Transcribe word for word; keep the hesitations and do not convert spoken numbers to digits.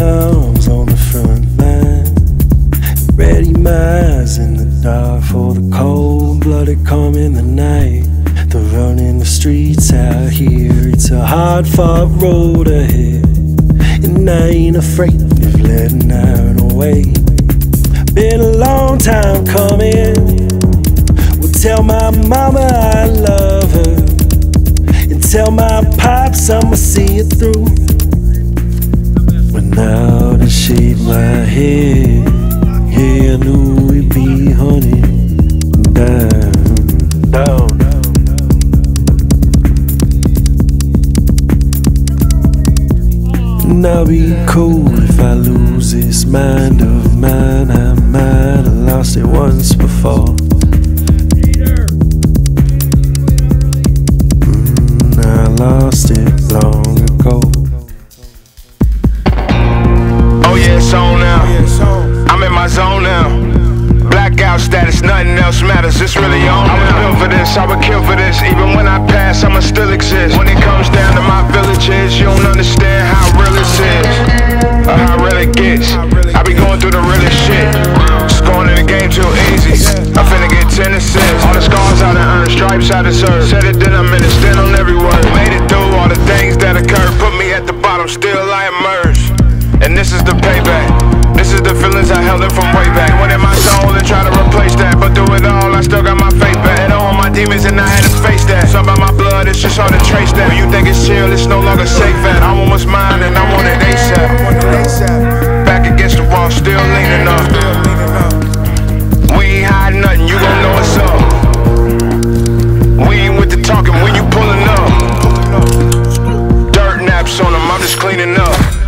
arms on the front line, ready minds in the dark for the cold-blooded calm in the night. The run in the streets out here, it's a hard-fought road ahead, and I ain't afraid of letting iron away. Been a long time coming. Well, tell my mama I love her, and tell my pops I'ma see it through. When now to shave my head, yeah, I knew we'd be hunting down, down. And I'll be cool if I lose this mind of mine. I might have lost it once before. Mm, I lost it long ago. Oh yeah, it's on now. I'm in my zone now. Blackout status, nothing else matters, it's really on now. I was built for this, I would kill for this. Even when I pass, I'ma still exist. When it comes down to my villages, you don't understand how real this is, or how real it gets. I be going through the realest shit, scoring in the game too easy. I'm finna get ten assists. All the scars I done earned, stripes I deserve. Said it, then I meant it, stand on every word. Made it through all the things that occurred. Put me at the bottom, still I emerge. And this is the payback. This is the feelings I held in from way back. Went in my soul and tried to replace that, but through it all, I still got my faith back. Had all my demons and I had to face that. Something about my blood, it's just hard to trace that. When you think it's chill, it's no longer safe at. I want what's mine and I want it ASAP. Back against the wall, still leaning up. We ain't hiding nothing, you gon' know what's up. We ain't with the talking when you pulling up. Dirt naps on them, I'm just cleaning up.